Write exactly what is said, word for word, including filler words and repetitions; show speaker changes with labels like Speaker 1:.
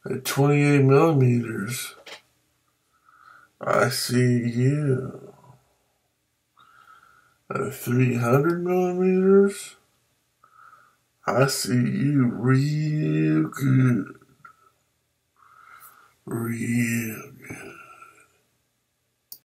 Speaker 1: At twenty-eight millimeters, I see you. At three hundred millimeters, I see you real good. Real good.